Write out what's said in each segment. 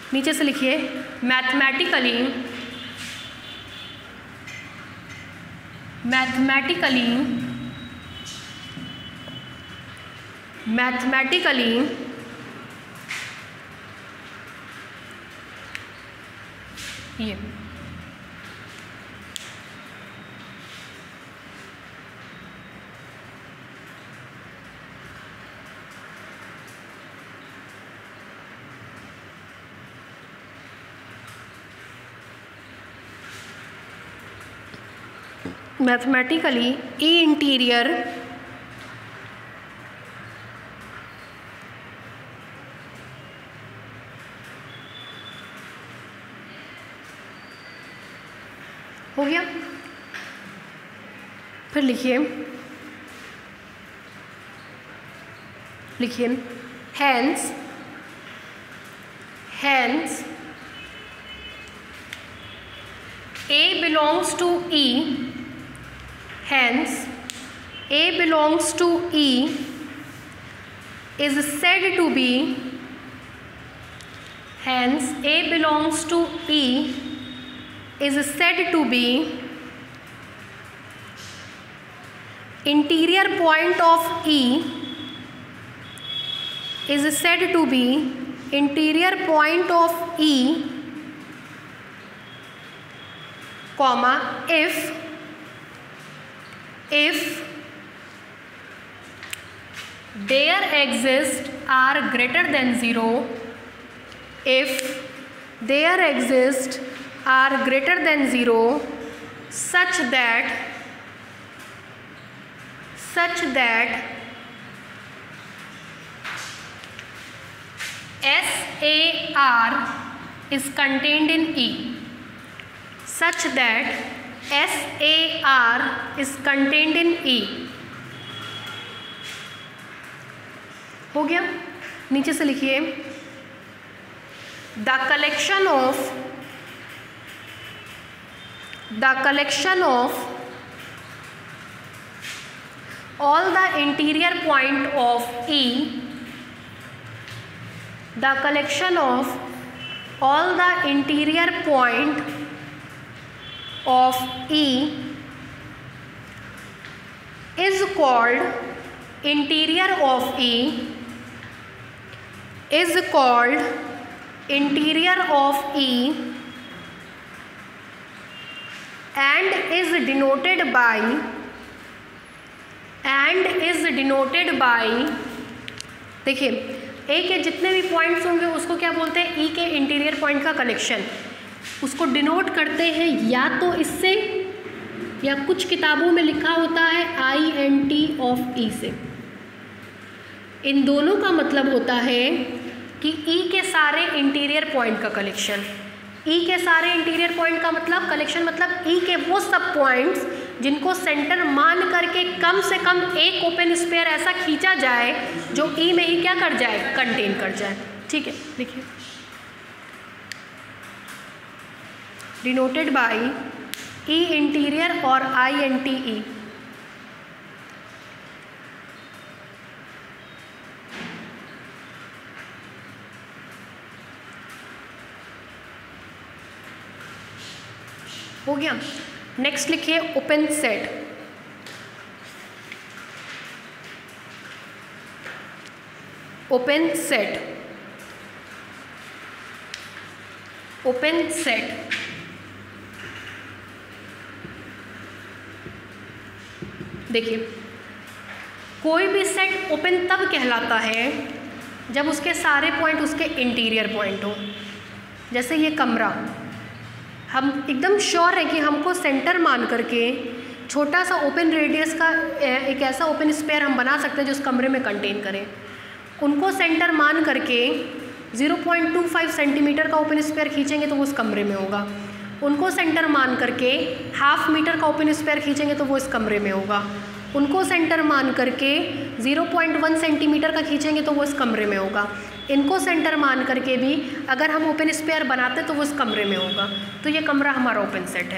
नीचे से लिखिए मैथमेटिकली ये मैथमेटिकली ई इंटीरियर हो गया। फिर लिखिए hence A belongs to E, hence A belongs to E is said to be, hence A belongs to E is said to be interior point of E is said to be interior point of E, comma if there exist are greater than 0, if there exist are greater than 0 such that SAR is contained in E, such that SAR is contained in E। हो गया। नीचे से लिखिए the collection of all the interior point of E, the collection of all the interior point of E is called interior of E, is called interior of E and is denoted by देखिए ए के जितने भी points होंगे उसको क्या बोलते हैं, E के इंटीरियर पॉइंट का कलेक्शन। उसको डिनोट करते हैं या तो इससे या कुछ किताबों में लिखा होता है INT ऑफ ई से। इन दोनों का मतलब होता है कि ई के सारे इंटीरियर पॉइंट का कलेक्शन। ई के सारे इंटीरियर पॉइंट का मतलब कलेक्शन, मतलब ई के वो सब पॉइंट्स जिनको सेंटर मान करके कम से कम एक ओपन स्पेयर ऐसा खींचा जाए जो ई में ही क्या कर जाए, कंटेन कर जाए। ठीक है, देखिए डिनोटेड बाय ई इंटीरियर और INTE। हो गया। नेक्स्ट लिखिए ओपन सेट। देखिए कोई भी सेट ओपन तब कहलाता है जब उसके सारे पॉइंट उसके इंटीरियर पॉइंट हो। जैसे ये कमरा, हम एकदम श्योर है कि हमको सेंटर मान करके छोटा सा ओपन रेडियस का एक ऐसा ओपन स्पेयर हम बना सकते हैं जो उस कमरे में कंटेन करें। उनको सेंटर मान करके 0.25 सेंटीमीटर का ओपन स्पेयर खींचेंगे तो वो उस कमरे में होगा। उनको सेंटर मान करके 0.5 मीटर का ओपन स्पेयर खींचेंगे तो वो इस कमरे में होगा। उनको सेंटर मान करके 0.1 सेंटीमीटर का खींचेंगे तो वो इस कमरे में होगा। इनको सेंटर मान करके भी अगर हम ओपन स्पेयर बनाते तो वो इस कमरे में होगा। तो ये कमरा हमारा ओपन सेट है।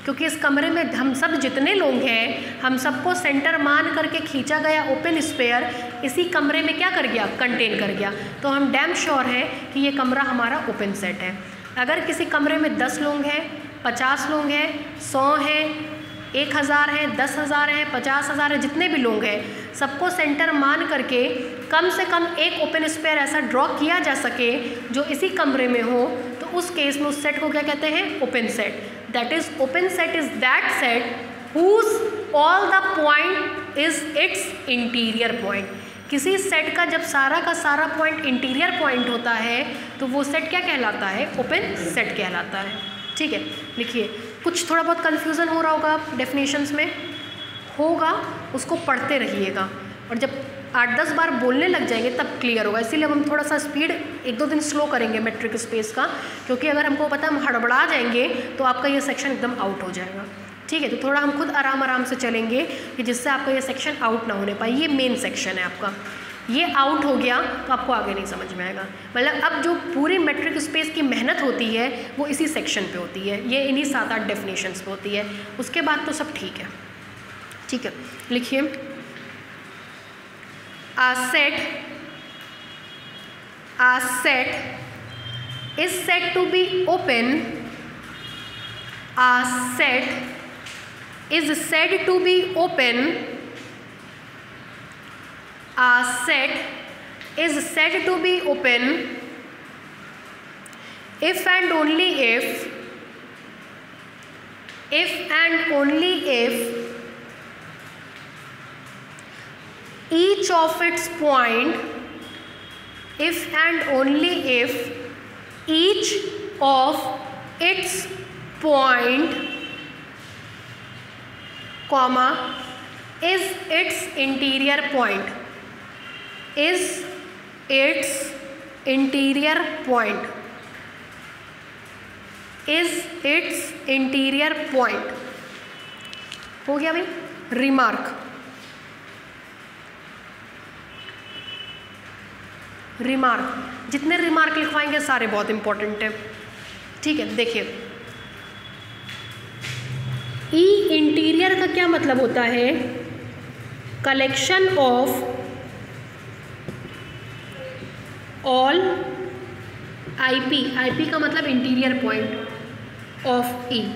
क्योंकि इस कमरे में हम सब जितने लोग हैं हम सबको सेंटर मान करके खींचा गया ओपन स्पेयर इसी कमरे में क्या कर गया, कंटेन कर गया। तो हम डैम श्योर है कि ये कमरा हमारा ओपन सेट है। अगर किसी कमरे में 10 लोग हैं, 50 लोग हैं, 100 हैं, 1000 है, 10,000 है, 50,000 है, जितने भी लोग हैं सबको सेंटर मान करके कम से कम एक ओपन स्पेयर ऐसा ड्रॉ किया जा सके जो इसी कमरे में हो, तो उस केस में उस सेट को क्या कहते हैं, open set. That is open set is that set whose all the point is its interior point. किसी सेट का जब सारा का सारा पॉइंट इंटीरियर पॉइंट होता है तो वो सेट क्या कहलाता है, ओपन सेट कहलाता है। ठीक है, लिखिए। कुछ थोड़ा बहुत कन्फ्यूज़न हो रहा होगा डेफिनेशंस में, होगा, उसको पढ़ते रहिएगा और जब 8-10 बार बोलने लग जाएंगे तब क्लियर होगा। इसीलिए हम थोड़ा सा स्पीड 1-2 दिन स्लो करेंगे मेट्रिक स्पेस का, क्योंकि अगर हमको पता है हम हड़बड़ा जाएंगे तो आपका ये सेक्शन एकदम आउट हो जाएगा। ठीक है, तो थोड़ा हम खुद आराम से चलेंगे कि जिससे आपका ये सेक्शन आउट ना होने पाए। ये मेन सेक्शन है आपका, ये आउट हो गया तो आपको आगे नहीं समझ में आएगा। मतलब अब जो पूरी मेट्रिक स्पेस की मेहनत होती है वो इसी सेक्शन पे होती है, ये इन्हीं 7-8 डेफिनेशंस पे होती है। उसके बाद तो सब ठीक है। ठीक है, लिखिए। A set is said to be open. A set is said to be open. A set is said to be open if and only if each of its point, if and only if each of its point, comma, is its interior point, is its interior point, is its interior point। हो गया भाई। Remark, remark, जितने remark लिखवाएंगे सारे बहुत important है। ठीक है, देखिए। ई इंटीरियर का क्या मतलब होता है, collection of all IP, IP का मतलब इंटीरियर पॉइंट ऑफ ई।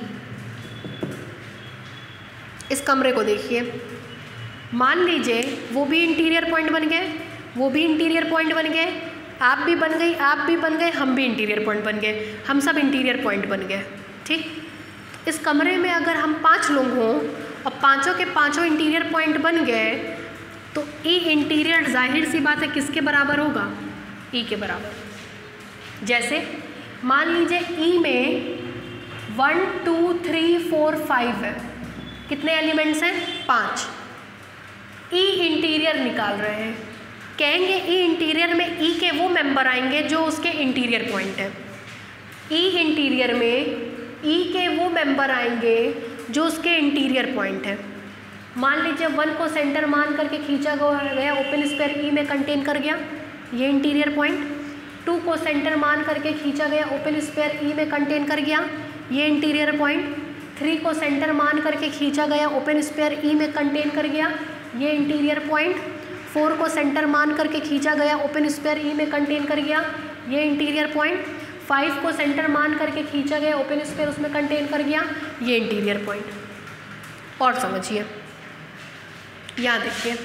इस कमरे को देखिए, मान लीजिए वो भी इंटीरियर पॉइंट बन गए, वो भी इंटीरियर पॉइंट बन गए, आप भी बन गई, आप भी बन गए, हम भी इंटीरियर पॉइंट बन गए, हम सब इंटीरियर पॉइंट बन गए। ठीक, इस कमरे में अगर हम 5 लोग हों और पांचों के पांचों इंटीरियर पॉइंट बन गए तो ई इंटीरियर जाहिर सी बात है किसके बराबर होगा, ई के बराबर। जैसे मान लीजिए ई में 1 2 3 4 5 है, कितने एलिमेंट्स हैं, 5। ई इंटीरियर निकाल रहे हैं, कहेंगे ई इंटीरियर में ई के वो मेंबर आएंगे जो उसके इंटीरियर पॉइंट है। ई इंटीरियर में ई के वो मेंबर आएंगे जो उसके इंटीरियर पॉइंट है। मान लीजिए 1 को सेंटर मान करके खींचा गया ओपन स्पेयर ई में कंटेन कर गया, ये इंटीरियर पॉइंट। 2 को सेंटर मान करके खींचा गया ओपन स्पेयर ई में कंटेन कर गया, ये इंटीरियर पॉइंट। 3 को सेंटर मान करके खींचा गया ओपन स्पेयर ई में कंटेन कर गया, ये इंटीरियर पॉइंट। 4 को सेंटर मान करके खींचा गया ओपन स्पेयर ई में कंटेन कर गया, ये इंटीरियर पॉइंट। 5 को सेंटर मान करके खींचा गया ओपन स्पेयर उसमें कंटेन कर गया, ये इंटीरियर पॉइंट। और समझिए, यहाँ देखिए,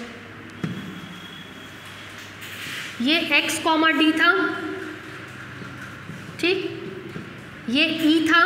ये x, d था, ठीक, ये e था,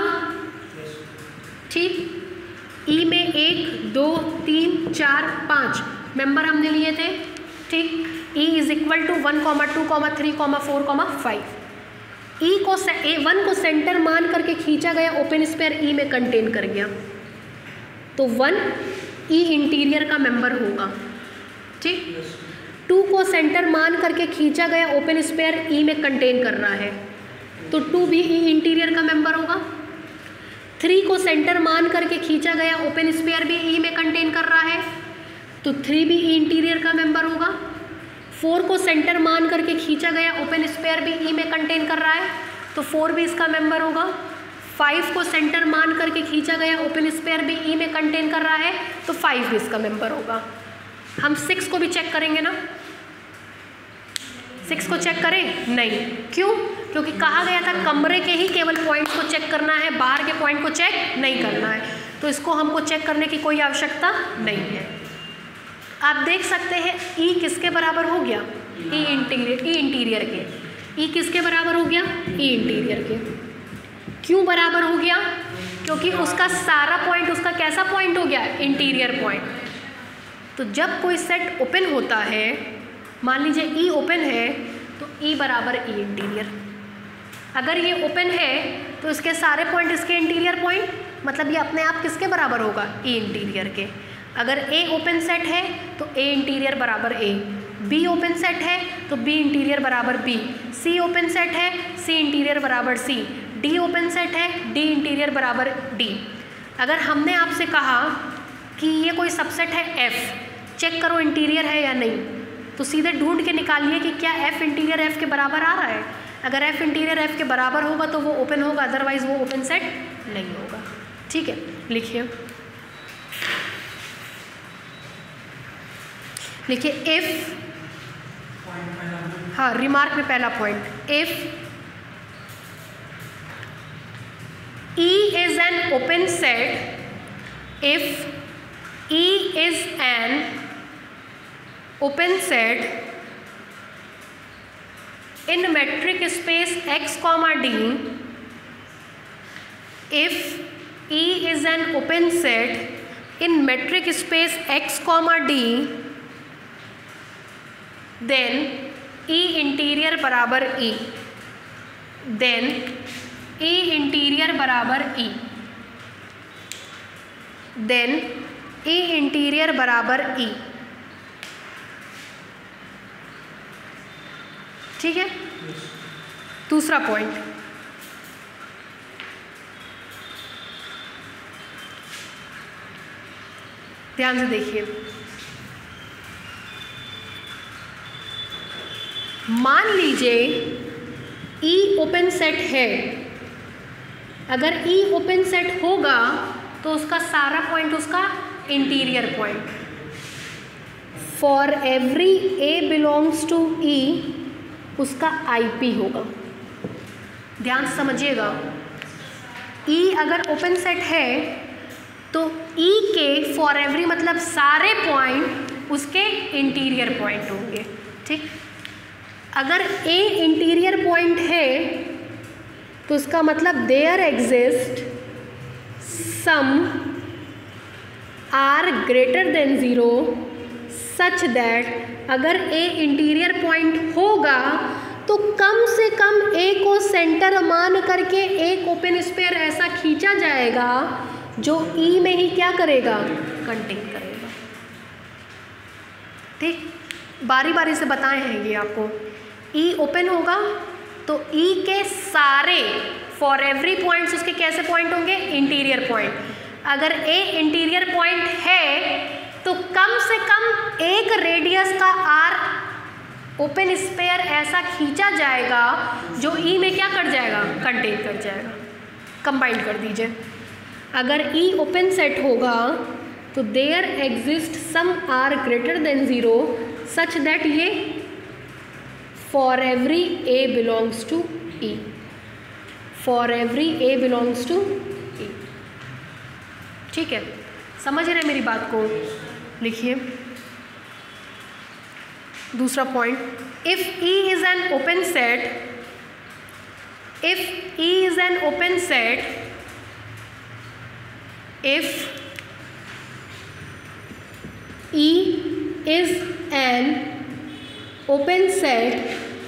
ठीक। ई में 1 2 3 4 5 मेंबर हमने लिए थे, ठीक। E is equal to 1 2 3 4 5। E को 1 को सेंटर मान करके खींचा गया ओपन स्पेयर ई में कंटेन कर गया, तो 1 ई इंटीरियर का मेंबर होगा, ठीक। 2 को सेंटर मान करके खींचा गया ओपन स्पेयर ई में कंटेन कर रहा है, तो 2 भी ई इंटीरियर का मेंबर होगा। 3 को सेंटर मान करके खींचा गया ओपन स्पेयर भी ई में कंटेन कर रहा है, तो 3 भी ई इंटीरियर का मेंबर होगा। 4 को सेंटर मान करके खींचा गया ओपन स्पेयर भी ई में कंटेन कर रहा है, तो 4 भी इसका मेंबर होगा। 5 को सेंटर मान करके खींचा गया ओपन स्पेयर भी ई में कंटेन कर रहा है, तो 5 भी इसका मेंबर होगा। हम 6 को भी चेक करेंगे ना, 6 को चेक करें? नहीं। क्यों? क्योंकि कहा गया था कमरे के ही केवल पॉइंट को चेक करना है, बाहर के पॉइंट को चेक नहीं करना है, तो इसको हमको चेक करने की कोई आवश्यकता नहीं है। आप देख सकते हैं ई किसके बराबर हो गया? ई इंटीरियर के। ई किसके बराबर हो गया? ई इंटीरियर के। क्यों बराबर हो गया? क्योंकि उसका सारा पॉइंट उसका कैसा पॉइंट हो गया? Interior point. तो जब कोई सेट ओपन होता है, मान लीजिए ई ओपन है, तो ई बराबर ई इंटीरियर। अगर ये ओपन है तो इसके सारे पॉइंट इसके इंटीरियर पॉइंट, मतलब ये अपने आप किसके बराबर होगा? ई इंटीरियर के। अगर ए ओपन सेट है तो ए इंटीरियर बराबर ए, बी ओपन सेट है तो बी इंटीरियर बराबर बी, सी ओपन सेट है सी इंटीरियर बराबर सी, डी ओपन सेट है डी इंटीरियर बराबर डी। अगर हमने आपसे कहा कि ये कोई सबसेट है एफ, चेक करो इंटीरियर है या नहीं, तो सीधे ढूंढ के निकालिए कि क्या एफ इंटीरियर एफ के बराबर आ रहा है। अगर एफ इंटीरियर एफ के बराबर होगा तो वो ओपन होगा, अदरवाइज वो ओपन सेट नहीं होगा। ठीक है, लिखिए इफ, हाँ रिमार्क में पहला point, if E is an open set, if E is an open set in metric space x comma d, if E is an open set in metric space x comma d, then E interior बराबर E, then E interior बराबर E, then E interior बराबर E। ठीक है, दूसरा point, ध्यान से देखिए, मान लीजिए E ओपन सेट है। अगर E ओपन सेट होगा तो उसका सारा पॉइंट उसका interior point. For every A belongs to E उसका IP होगा। ध्यान से समझिएगा, E अगर ओपन सेट है तो E के फॉर एवरी मतलब सारे पॉइंट उसके इंटीरियर पॉइंट होंगे। ठीक, अगर A इंटीरियर पॉइंट है तो इसका मतलब there exist some R greater than 0 such that अगर A इंटीरियर पॉइंट होगा तो कम से कम A को सेंटर मान करके एक ओपन स्पेयर ऐसा खींचा जाएगा जो E में ही क्या करेगा? कंटेन करेगा। ठीक, बारी बारी से बताए हैं ये आपको। E ओपन होगा तो E के सारे फॉर एवरी पॉइंट्स उसके कैसे पॉइंट होंगे? Interior point. अगर A इंटीरियर पॉइंट है तो कम से कम एक रेडियस का R ओपन स्पेयर ऐसा खींचा जाएगा जो E में क्या कर जाएगा? कंटेन कर जाएगा। कंबाइन कर दीजिए, अगर E ओपन सेट होगा तो there exist some R greater than 0 such that ये for every A belongs to E, for every A belongs to E। ठीक है, समझ रहे हैं मेरी बात को? लिखिए दूसरा point, if E is an open set, if E is an open set, if E is an open set,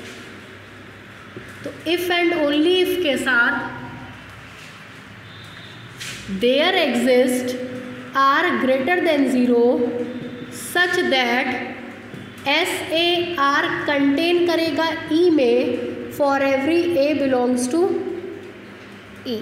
तो इफ एंड ओनली इफ के साथ there exist R greater than 0 such that SAR contain करेगा E में for every A belongs to E।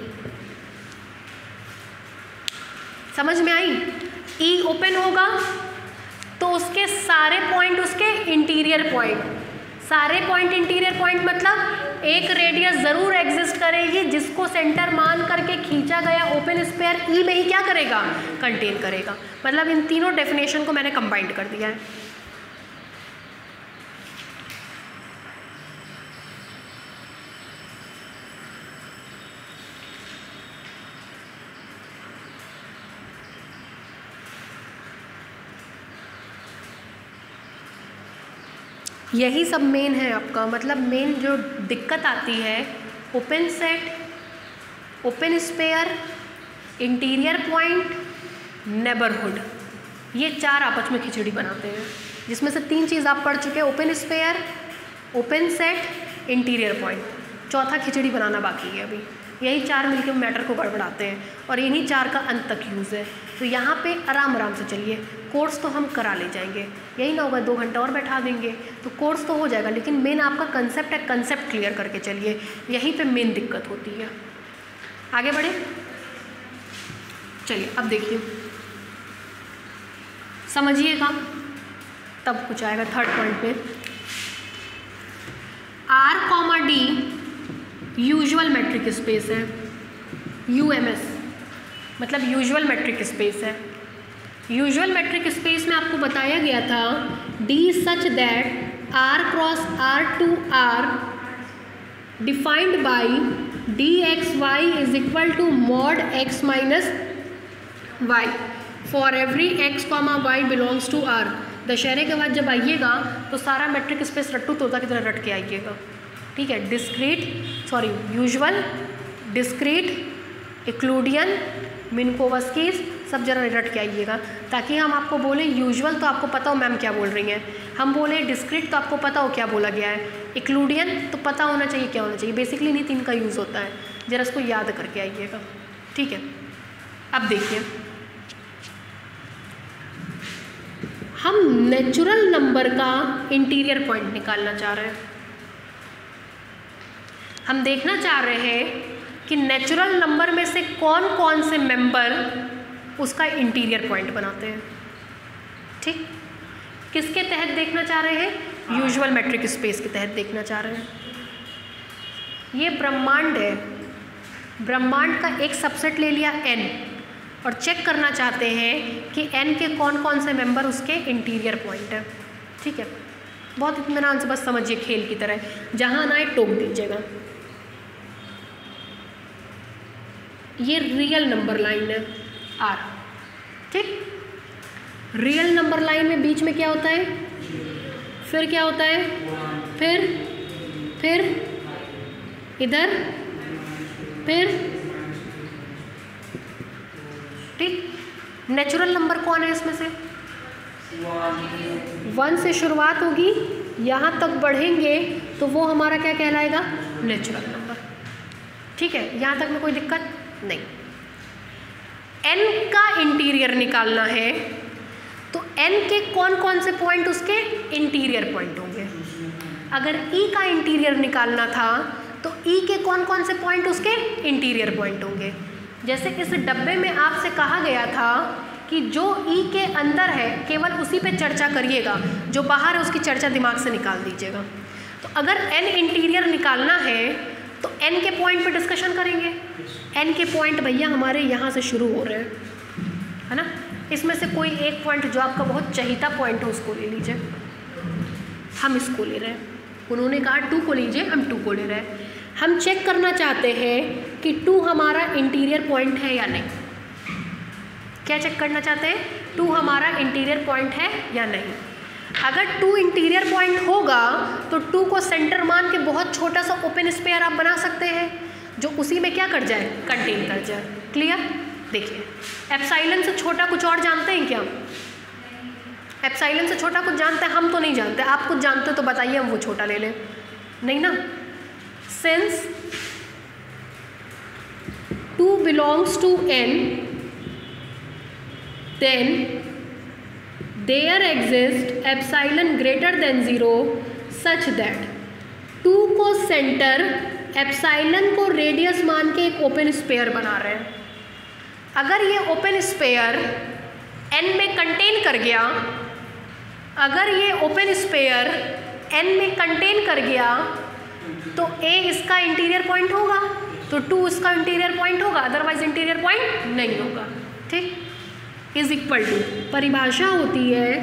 समझ में आई? E open होगा तो उसके सारे पॉइंट उसके इंटीरियर पॉइंट, सारे पॉइंट इंटीरियर पॉइंट मतलब एक रेडियस ज़रूर एग्जिस्ट करेगी जिसको सेंटर मान करके खींचा गया ओपन स्फीयर ई में ही क्या करेगा, कंटेन करेगा। मतलब इन तीनों डेफिनेशन को मैंने कंबाइंड कर दिया है। यही सब मेन है आपका, मतलब मेन जो दिक्कत आती है open set, open sphere, interior point, neighbourhood, ये चार आपस में खिचड़ी बनाते हैं, जिसमें से तीन चीज़ आप पढ़ चुके हैं, open sphere, open set, interior point. चौथा खिचड़ी बनाना बाकी है अभी। यही चार मिलकर मैटर को गड़बड़ाते हैं और इन्हीं चार का अंत तक यूज़ है। तो यहाँ पे आराम आराम से चलिए, कोर्स तो हम करा ले जाएंगे, यही ना होगा 2 घंटा और बैठा देंगे तो कोर्स तो हो जाएगा, लेकिन मेन आपका कंसेप्ट है, कंसेप्ट क्लियर करके चलिए, यहीं पे मेन दिक्कत होती है। आगे बढ़े, चलिए अब देखिए, समझिएगा तब कुछ आएगा। थर्ड पॉइंट पे R, D usual metric space है, UMS मतलब यूजुअल मैट्रिक स्पेस है। यूजुअल मैट्रिक स्पेस में आपको बताया गया था D such that R cross R to R defined by DXY is equal to mod X minus Y for every X, Y belongs to R। दशहरे के बाद जब आइएगा तो सारा मैट्रिक स्पेस रट्टू तोता की तरह रट के आइएगा, ठीक है। यूजुअल, डिस्क्रीट, इक्लूडियन, मिन्कोवस्कीज सब जरा रट के आइएगा, ताकि हम आपको बोले यूजुअल तो आपको पता हो मैम क्या बोल रही हैं, हम बोले डिस्क्रीट तो आपको पता हो क्या बोला गया है, इक्लूडियन तो पता होना चाहिए क्या होना चाहिए। बेसिकली इन्हीं तीन का यूज़ होता है, जरा इसको याद करके आइएगा, ठीक है। अब देखिए, हम नेचुरल नंबर का इंटीरियर पॉइंट निकालना चाह रहे हैं। हम देखना चाह रहे हैं कि नेचुरल नंबर में से कौन कौन से मेंबर उसका इंटीरियर पॉइंट बनाते हैं, ठीक। किसके तहत देखना चाह रहे हैं, यूजुअल मैट्रिक स्पेस के तहत देखना चाह रहे हैं। ये ब्रह्मांड है, ब्रह्मांड का एक सबसेट ले लिया n और चेक करना चाहते हैं कि n के कौन कौन से मेंबर उसके इंटीरियर पॉइंट है, ठीक है। बहुत इत्मीनान से बस समझिए, खेल की तरह, जहाँ ना आए टोक दीजिएगा। ये रियल नंबर लाइन है R, ठीक। रियल नंबर लाइन में बीच में क्या होता है, फिर क्या होता है, फिर इधर, फिर, ठीक। नेचुरल नंबर कौन है इसमें से, 1 से शुरुआत होगी, यहाँ तक बढ़ेंगे तो वो हमारा क्या कहलाएगा, नेचुरल नंबर, ठीक है। यहाँ तक में कोई दिक्कत नहीं। n का इंटीरियर निकालना है तो n के कौन कौन से पॉइंट उसके इंटीरियर पॉइंट होंगे। अगर e का इंटीरियर निकालना था तो e के कौन कौन से पॉइंट उसके इंटीरियर पॉइंट होंगे। जैसे इस डब्बे में आपसे कहा गया था कि जो e के अंदर है केवल उसी पे चर्चा करिएगा, जो बाहर है उसकी चर्चा दिमाग से निकाल दीजिएगा। तो अगर n इंटीरियर निकालना है तो n के पॉइंट पे डिस्कशन करेंगे। n के पॉइंट भैया हमारे यहाँ से शुरू हो रहे हैं, है ना। इसमें से कोई एक पॉइंट जो आपका बहुत चहीता पॉइंट है उसको ले लीजिए, हम इसको ले रहे हैं। उन्होंने कहा 2 को लीजिए, हम 2 को ले रहे हैं। हम चेक करना चाहते हैं कि 2 हमारा इंटीरियर पॉइंट है या नहीं। क्या चेक करना चाहते हैं, 2 हमारा इंटीरियर पॉइंट है या नहीं। अगर 2 इंटीरियर पॉइंट होगा तो 2 को सेंटर मान के बहुत छोटा सा ओपन स्फीयर आप बना सकते हैं, जो उसी में क्या कर जाए, कंटेन कर जाए। क्लियर। देखिए, एप्सिलॉन से छोटा कुछ और जानते हैं क्या, एप्सिलॉन से छोटा कुछ जानते हैं, हम तो नहीं जानते। आप कुछ जानते हो तो बताइए, हम वो छोटा ले लें, नहीं ना। Since 2 belongs to n, then there exists epsilon greater than 0 such that 2 को सेंटर, एप्सिलॉन को रेडियस मान के एक ओपन स्फीयर बना रहे हैं। अगर ये ओपन स्फीयर n में कंटेन कर गया, अगर ये ओपन स्फीयर n में कंटेन कर गया तो a इसका इंटीरियर पॉइंट होगा, तो 2 इसका इंटीरियर पॉइंट होगा, अदरवाइज इंटीरियर पॉइंट नहीं होगा। ठीक, इज इक्वल टू, परिभाषा होती है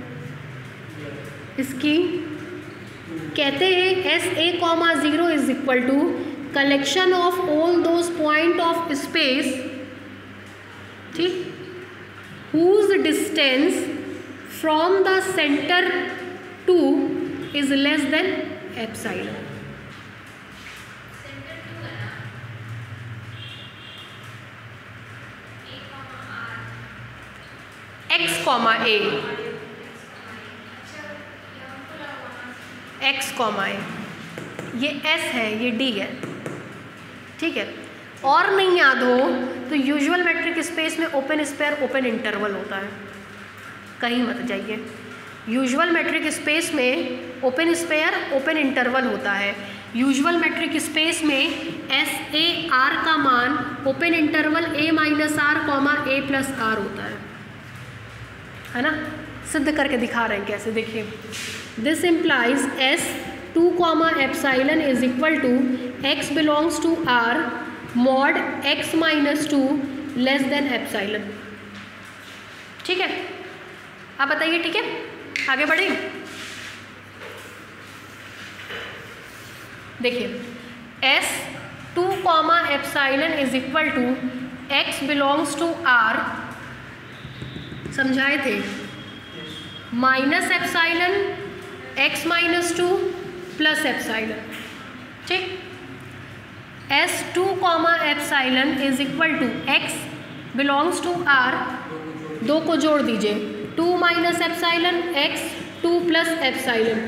इसकी, कहते हैं SA,0 is equal to collection of all those point of space, ठीक, whose distance from the center to is less than epsilon। x, a, x, a, ये s है, ये d है, ठीक है। और नहीं याद हो तो यूजुअल मेट्रिक स्पेस में ओपन स्पेयर ओपन इंटरवल होता है, कहीं मत जाइए। यूजुअल मेट्रिक स्पेस में ओपन स्पेयर ओपन इंटरवल होता है। यूजुअल मेट्रिक स्पेस में एस ए आर का मान open interval a minus R comma a plus R होता है ना। सिद्ध करके दिखा रहे हैं कैसे, देखिए। This implies S2 comma epsilon is equal to x belongs to R mod x minus 2 less than epsilon. ठीक है, आप बताइए, ठीक है, आगे बढ़े। देखिए S2 comma epsilon is equal to x belongs to R, समझाए थे, minus epsilon x minus 2 plus epsilon. ठीक, S2 comma epsilon is equal to x belongs to R, दो को जोड़ दीजिए, 2 minus epsilon x 2 plus epsilon.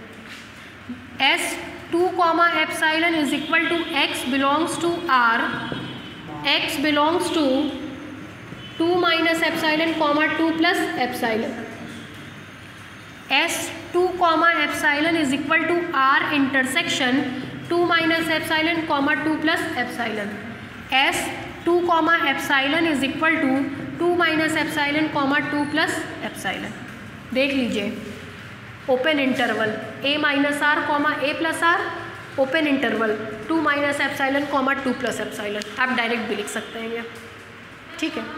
S2 comma epsilon is equal to x belongs to R, x belongs to 2 minus epsilon comma 2 plus epsilon. S2 comma epsilon is equal to R intersection 2 minus epsilon comma 2 plus epsilon. S2 comma epsilon is equal to 2 minus epsilon comma 2 plus epsilon. देख लीजिए, open interval a minus R comma a plus R, open interval 2 minus epsilon comma 2 plus epsilon. आप direct भी लिख सकते हैं ये, ठीक है।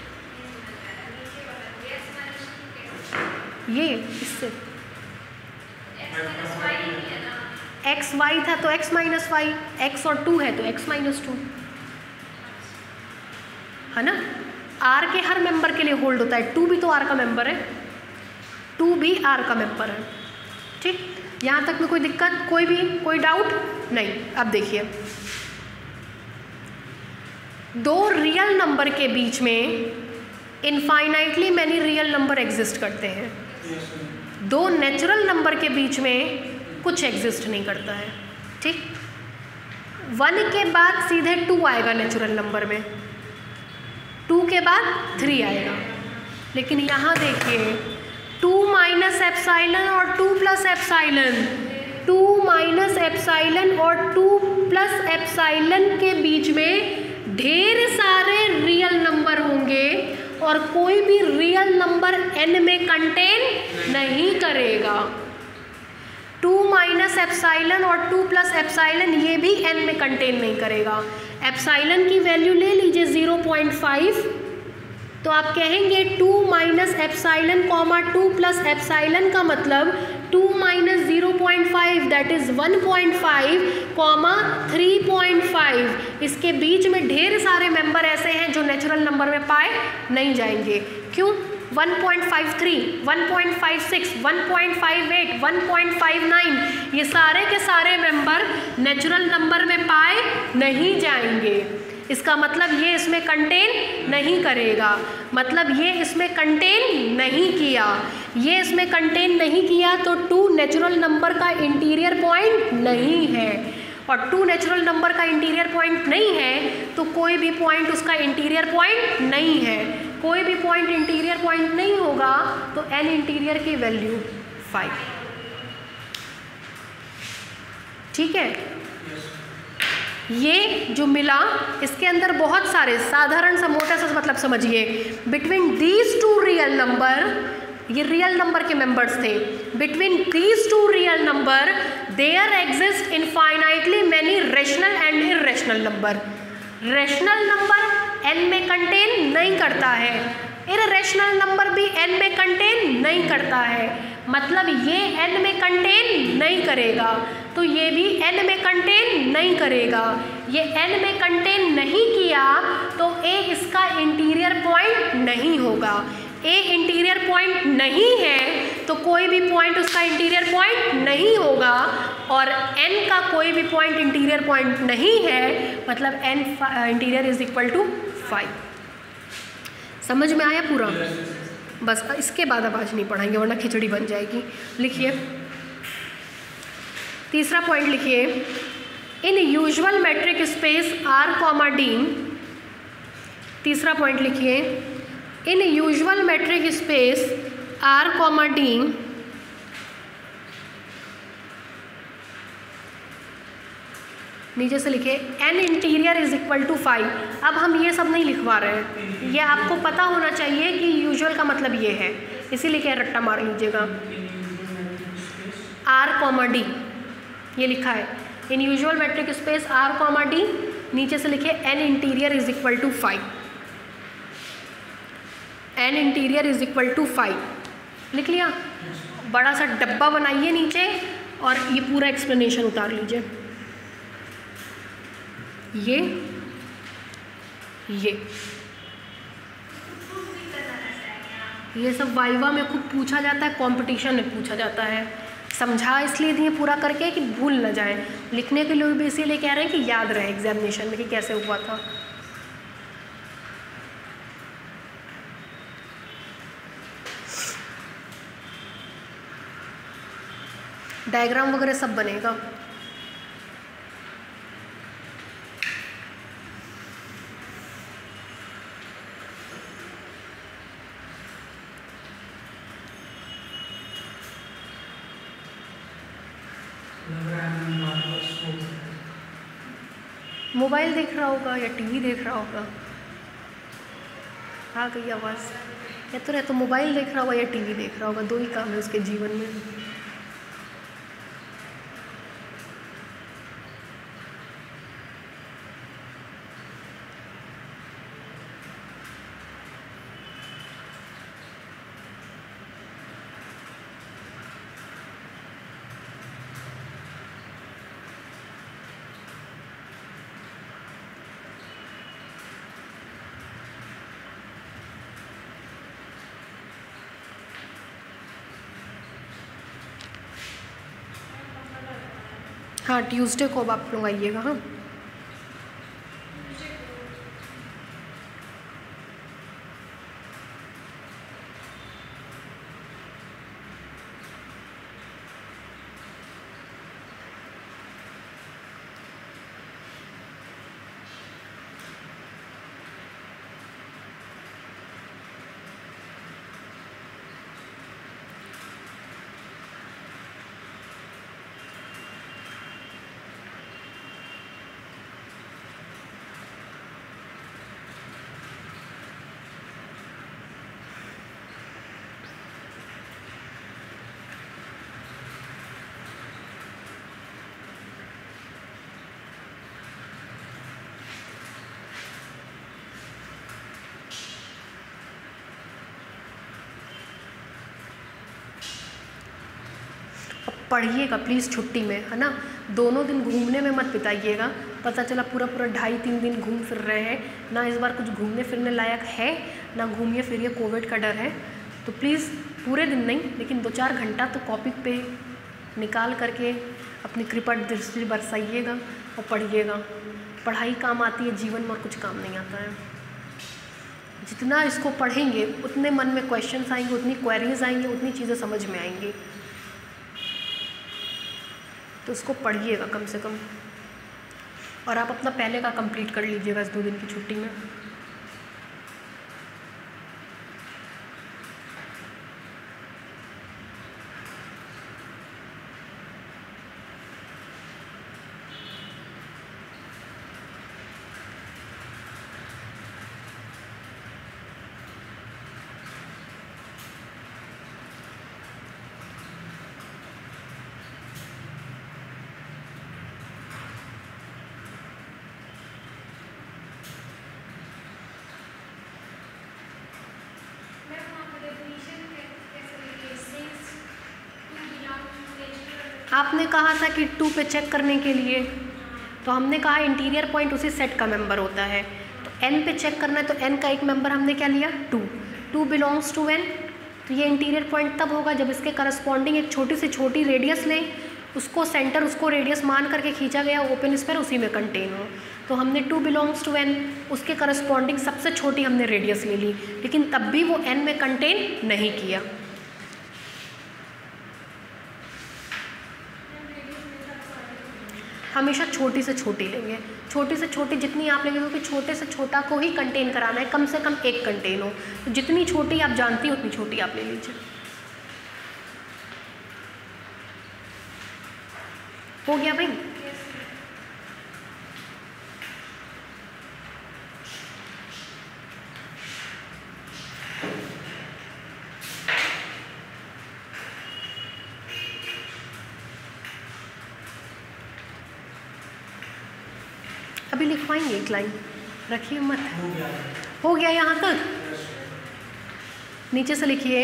ये इससे एक्स वाई था तो x माइनस वाई, एक्स और 2 है तो x माइनस 2, है ना। R के हर मेंबर के लिए होल्ड होता है, 2 भी तो R का मेंबर है, 2 भी R का मेंबर है। ठीक, यहाँ तक में कोई दिक्कत, कोई डाउट नहीं। अब देखिए, दो रियल नंबर के बीच में infinitely many real number exist करते हैं, दो नेचुरल नंबर के बीच में कुछ एग्जिस्ट नहीं करता है। ठीक, 1 के बाद सीधे 2 आएगा नेचुरल नंबर में, 2 के बाद 3 आएगा। लेकिन यहाँ देखिए, 2 माइनस एप्साइलन और 2 प्लस एप्साइलन, 2 माइनस एप्साइलन और 2 प्लस एप्साइलन के बीच में ढेर सारे रियल नंबर होंगे और कोई भी रियल नंबर n में कंटेन नहीं करेगा। 2 माइनस एप्साइलन और 2 प्लस एप्साइलन ये भी n में कंटेन नहीं करेगा। एप्साइलन की वैल्यू ले लीजिए 0.5, तो आप कहेंगे 2 minus epsilon comma 2 plus epsilon का मतलब 2 माइनस 0.5 दैट इज 1.5 कॉमा 3.5। इसके बीच में ढेर सारे मेंबर ऐसे हैं जो नेचुरल नंबर में पाए नहीं जाएंगे। क्यों? 1.53, 1.56, 1.58, 1.59 ये सारे के सारे मेंबर नेचुरल नंबर में पाए नहीं जाएंगे। इसका मतलब ये इसमें कंटेन नहीं करेगा, मतलब ये इसमें कंटेन नहीं किया। ये इसमें कंटेन नहीं किया तो 2 नेचुरल नंबर का इंटीरियर पॉइंट नहीं है, और 2 नेचुरल नंबर का इंटीरियर पॉइंट नहीं है तो कोई भी पॉइंट उसका इंटीरियर पॉइंट नहीं है। कोई भी पॉइंट इंटीरियर पॉइंट नहीं होगा तो n इंटीरियर की वैल्यू 5। ठीक है, ये जो मिला इसके अंदर बहुत सारे साधारण सा मोटा सा मतलब समझिए, बिटवीन दीज 2 रियल नंबर ये रियल नंबर के मेंबर्स थे। Between these two real number there exist infinitely many rational and irrational number. Rational number n में कंटेन नहीं करता है, इरेशनल नंबर भी n में कंटेन नहीं करता है, मतलब ये n में कंटेन नहीं करेगा तो ये भी n में कंटेन नहीं करेगा। ये n में कंटेन नहीं किया तो a इसका इंटीरियर पॉइंट नहीं होगा। a इंटीरियर पॉइंट नहीं है तो कोई भी पॉइंट उसका इंटीरियर पॉइंट नहीं होगा, और n का कोई भी पॉइंट इंटीरियर पॉइंट नहीं है, मतलब n interior is equal to 5। समझ में आया पूरा? बस इसके बाद अब आज नहीं पढ़ाएंगे वरना खिचड़ी बन जाएगी। लिखिए तीसरा पॉइंट, लिखिए in usual metric space R comma D। तीसरा पॉइंट लिखिए in usual metric space R comma D नीचे से लिखिए n interior is equal to 5। अब हम ये सब नहीं लिखवा रहे हैं, ये आपको पता होना चाहिए कि यूजुअल का मतलब ये है, इसीलिए क्या रट्टा मार लीजिएगा। R कॉमा D ये लिखा है in usual metric space R comma D, नीचे से लिखिए n interior is equal to 5। n interior is equal to 5 लिख लिया। बड़ा सा डब्बा बनाइए नीचे और ये पूरा एक्सप्लेनेशन उतार लीजिए। ये सब वाइवा में खूब पूछा जाता है, कंपटीशन में पूछा जाता है। समझा इसलिए दिए पूरा करके कि भूल न जाए, लिखने के लिए भी इसीलिए कह रहे हैं कि याद रहे एग्जामिनेशन में कि कैसे हुआ था। डायग्राम वगैरह सब बनेगा। मोबाइल देख रहा होगा या टीवी देख रहा होगा। आ गई आवाज़। या तो मोबाइल देख रहा होगा या टीवी देख रहा होगा, दो ही काम है उसके जीवन में। हाँ ट्यूसडे को अब आप लोग आइएगा। हाँ पढ़िएगा प्लीज़ छुट्टी में, है ना। दोनों दिन घूमने में मत बिताइएगा। पता चला पूरा 2.5-3 दिन घूम फिर रहे हैं ना, इस बार कुछ घूमने फिरने लायक है ना, घूमिए फिरिए, कोविड का डर है। तो प्लीज़ पूरे दिन नहीं लेकिन 2-4 घंटा तो कॉपी पे निकाल करके अपनी कृपण दृष्टि बरसाइएगा और पढ़िएगा। पढ़ाई काम आती है जीवन में और कुछ काम नहीं आता है। जितना इसको पढ़ेंगे उतने मन में क्वेश्चंस आएंगे, उतनी क्वेरीज आएंगी, उतनी चीज़ें समझ में आएंगी। तो उसको पढ़िएगा कम से कम, और आप अपना पहले का कंप्लीट कर लीजिएगा इस 2 दिन की छुट्टी में। आपने कहा था कि 2 पे चेक करने के लिए, तो हमने कहा इंटीरियर पॉइंट उसी सेट का मेंबर होता है। तो n पे चेक करना है तो n का एक मेंबर हमने क्या लिया 2 बिलोंग्स टू n। तो ये इंटीरियर पॉइंट तब होगा जब इसके करस्पॉन्डिंग एक छोटी से छोटी रेडियस लें, उसको सेंटर उसको रेडियस मान करके खींचा गया ओपन स्फीयर उसी में कंटेन हो। तो हमने 2 बिलोंग्स टू n, उसके करस्पॉन्डिंग सबसे छोटी हमने रेडियस ले ली, लेकिन तब भी वो n में कंटेन नहीं किया। हमेशा छोटी से छोटी लेंगे, छोटी से छोटी जितनी आप लेंगे, क्योंकि छोटे से छोटा को ही कंटेन कराना है, कम से कम एक कंटेन हो। तो जितनी छोटी आप जानती हो उतनी छोटी आप ले लीजिए। हो गया भाई? अभी लिखवाएंगे एक लाइन, रखिए मत। हो गया यहाँ तक? नीचे से लिखिए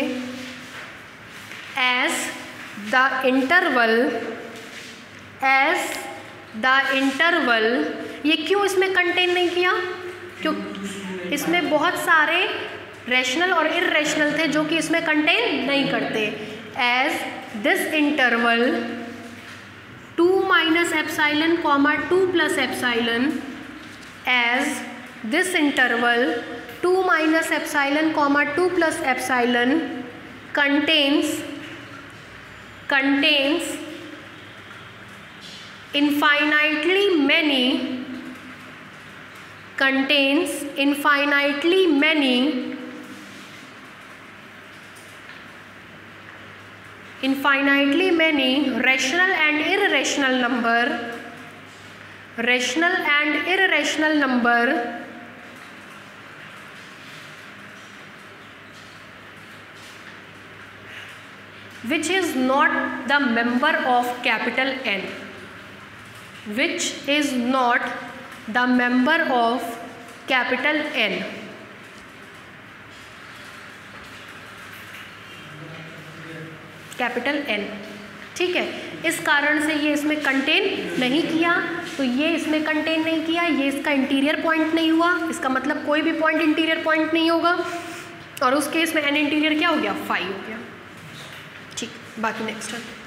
एज द इंटरवल, ये क्यों इसमें कंटेन नहीं किया? क्योंकि इसमें बहुत सारे रैशनल और इर्रेशनल थे जो कि इसमें कंटेन नहीं करते। As this interval 2 - epsilon, 2 + epsilon, as this interval 2 - epsilon, 2 + epsilon contains infinitely many rational and irrational number which is not the member of capital N, which is not the member of capital N। Capital N, ठीक है। इस कारण से ये इसमें contain नहीं किया, तो ये इसमें कंटेन नहीं किया, ये इसका इंटीरियर पॉइंट नहीं हुआ। इसका मतलब कोई भी पॉइंट इंटीरियर पॉइंट नहीं होगा, और उस केस में n इंटीरियर क्या हो गया 5 हो गया। ठीक, बाकी नेक्स्ट है।